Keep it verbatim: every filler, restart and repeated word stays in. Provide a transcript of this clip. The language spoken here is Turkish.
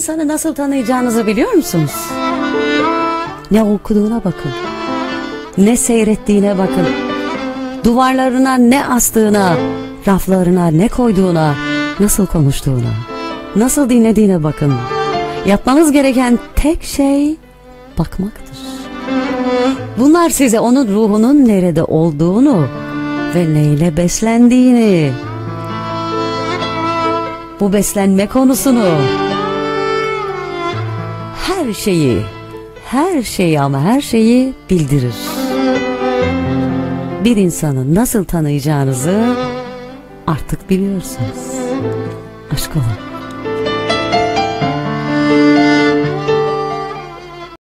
insanı nasıl tanıyacağınızı biliyor musunuz? Ne okuduğuna bakın. Ne seyrettiğine bakın. Duvarlarına ne astığına, raflarına ne koyduğuna, nasıl konuştuğuna, nasıl dinlediğine bakın. Yapmanız gereken tek şey bakmaktır. Bunlar size onun ruhunun nerede olduğunu ve neyle beslendiğini, bu beslenme konusunu, her şeyi, her şeyi ama her şeyi bildirir. Bir insanı nasıl tanıyacağınızı artık biliyorsunuz. Aşk olun.